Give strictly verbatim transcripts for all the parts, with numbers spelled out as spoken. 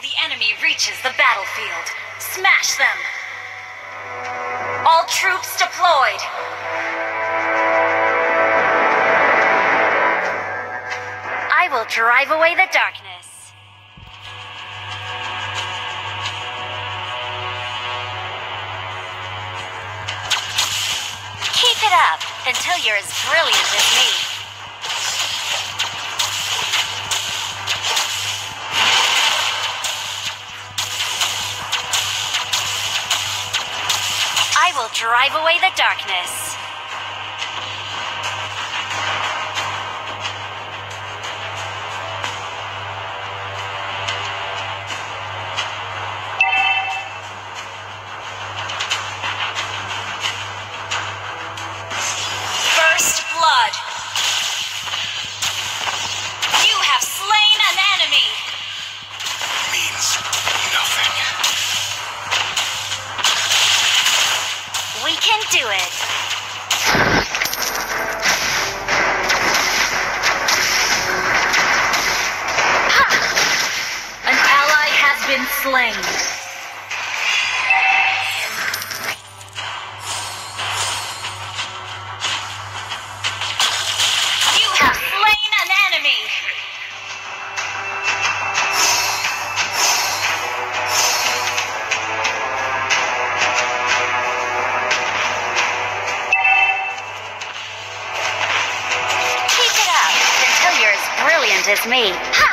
The enemy reaches the battlefield. Smash them! All troops deployed! I will drive away the darkness. Keep it up until you're as brilliant as me. I will drive away the darkness. First blood. You have slain an enemy. Means nothing. We can do it. Ha! An ally has been slain. You have slain an enemy. Brilliant as me. Ha!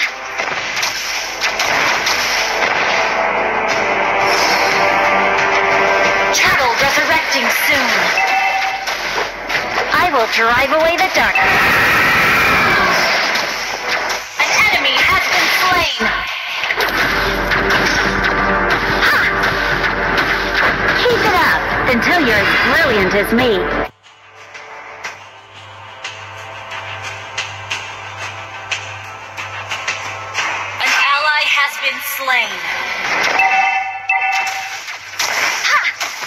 Turtle resurrecting soon. I will drive away the darkness. An enemy has been slain. Ha! Keep it up until you're as brilliant as me. Has been slain. Ha!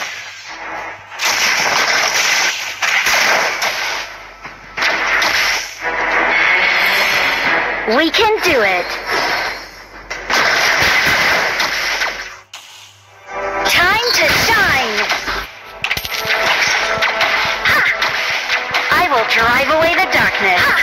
We can do it. Time to shine. Ha! I will drive away the darkness. Ha!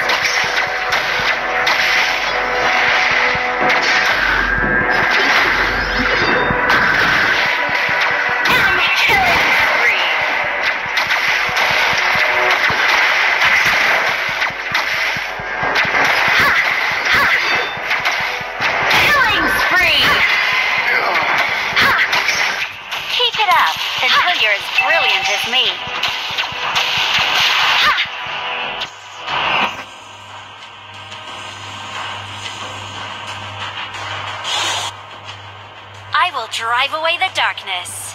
Until you're as brilliant as me. Ha! I will drive away the darkness.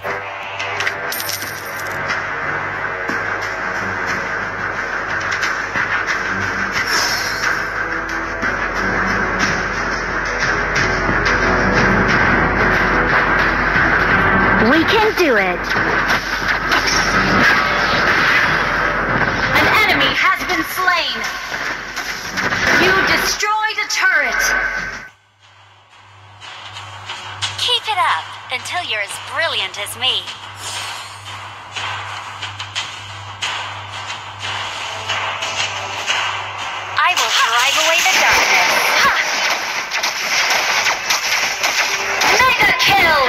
We can do it. An enemy has been slain. You destroyed a turret. Keep it up until you're as brilliant as me. I will drive away the darkness. Ha! Mega kill!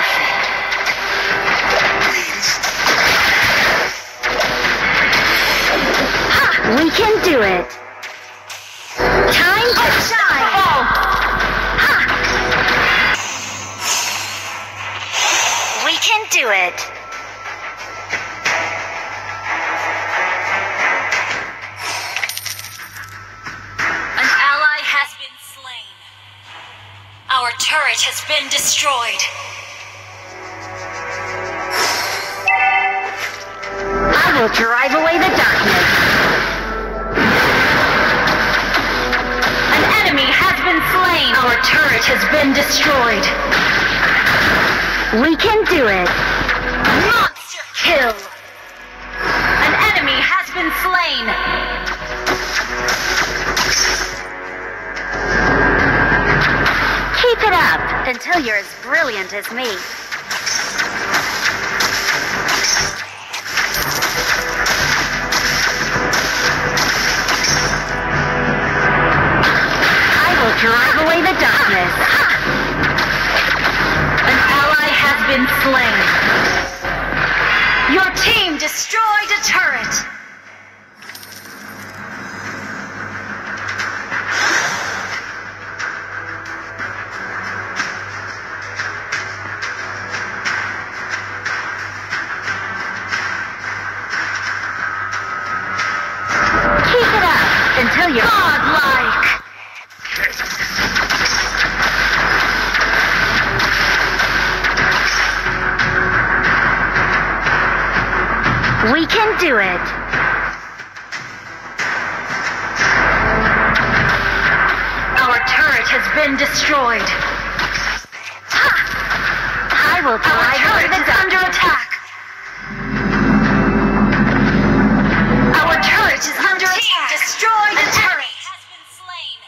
We can do it. Time to shine. Oh. Ha! We can do it. An ally has been slain. Our turret has been destroyed. I will drive away the darkness. Slain. Our turret has been destroyed. We can do it. Monster kill. An enemy has been slain. Keep it up until you're as brilliant as me. I will drive away the darkness. An ally has been slain. Your team destroyed a turret. Until you're godlike. We can do it. Our turret has been destroyed. Ha! I will drive away the darkness. Under attack. Our turret is under attack. Destroy the turret. Has been slain.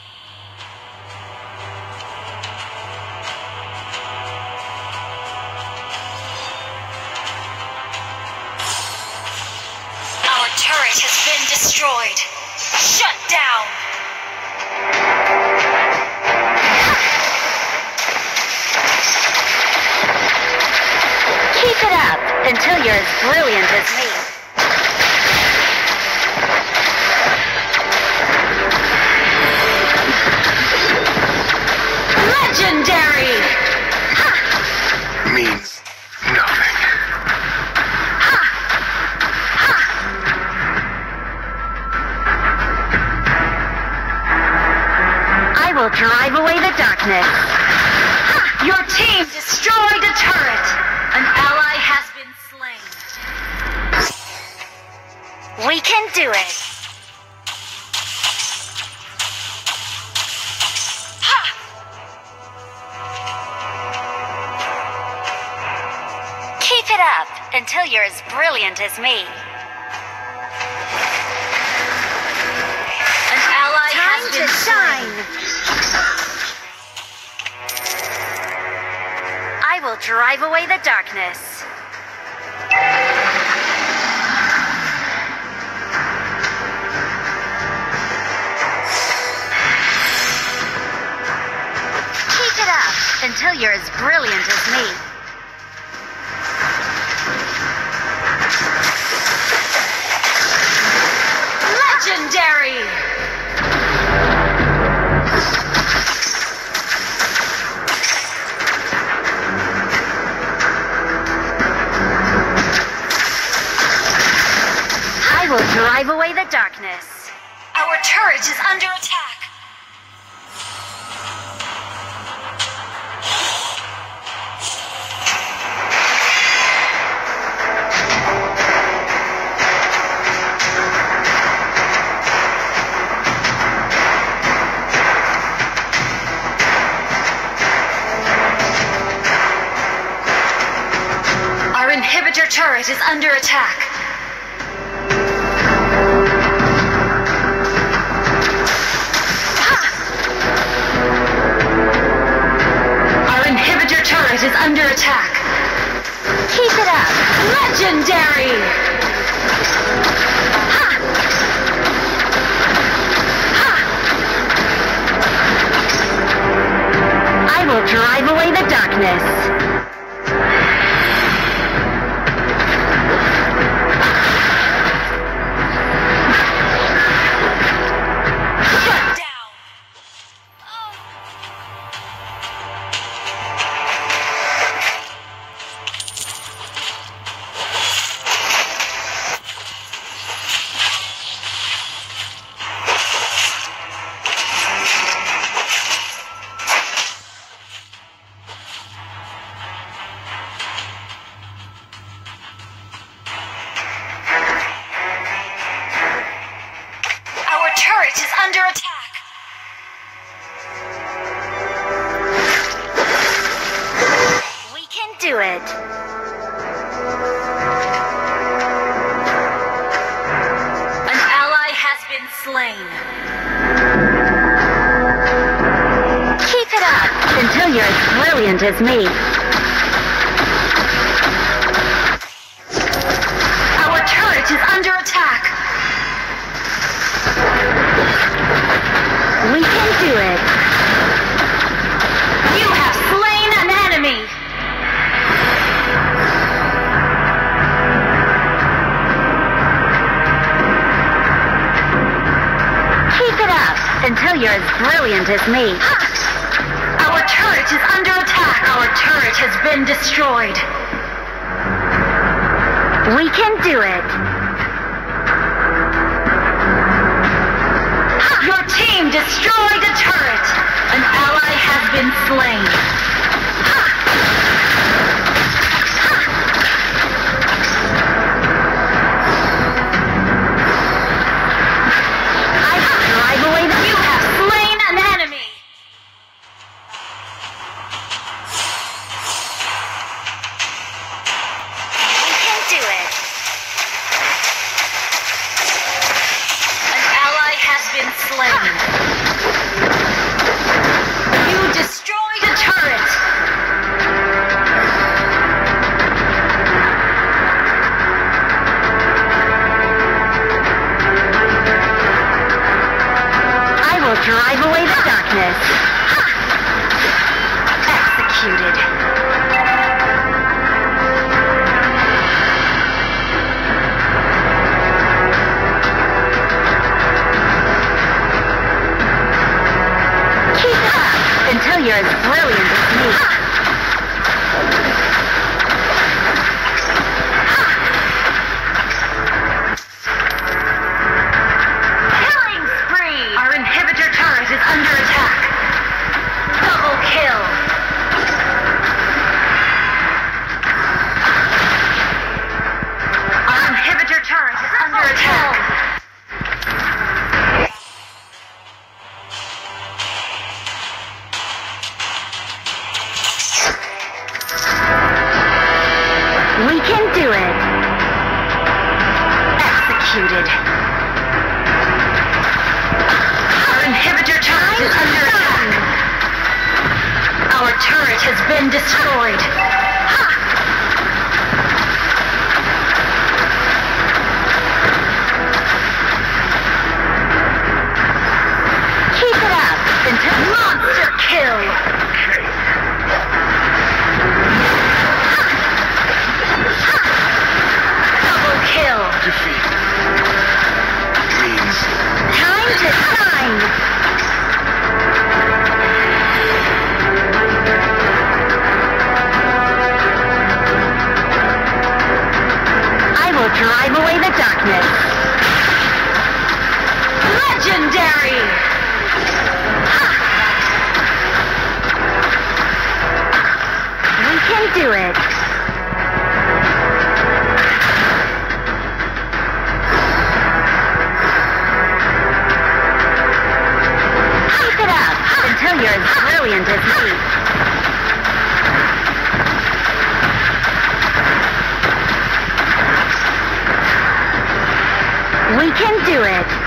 Our turret has been destroyed. Shut down. Keep it up until you're as brilliant as me. Legendary! Ha! Means nothing. Ha! Ha! I will drive away the darkness. Ha! Your team destroyed a turret. An ally has been slain. We can do it. Keep it up until you're as brilliant as me. An ally has been slain. I will drive away the darkness. Keep it up until you're as brilliant as me. Legendary! I will drive away the darkness. Our turret is under attack. Our inhibitor turret is under attack. Ha! Our inhibitor turret is under attack. Keep it up. Legendary! Ha! Ha! I will drive away the darkness. under attack. We can do it. An ally has been slain. Keep it up until you're as brilliant as me. Our turret is under attack. We can do it. You have slain an enemy. Keep it up until you're as brilliant as me. Our turret is under attack. Our turret has been destroyed. We can do it. Your team destroyed a turret. An ally has been slain. I will drive away the... You have slain an enemy. We can do it. An ally has been slain. You destroyed a turret. I will drive away the darkness. Executed. Keep it up until you're as brilliant as me. Killing spree! Our inhibitor turret is under attack. Double kill. Our inhibitor turret is under attack. We can do it. Executed. Our inhibitor turret is under attack. Our turret has been destroyed. Keep it up until monster kill. Double kill. Defeat means Time to shine. I will drive away the darkness. Legendary. Ha! We can do it. Keep it up until you're as brilliant as me. We can do it.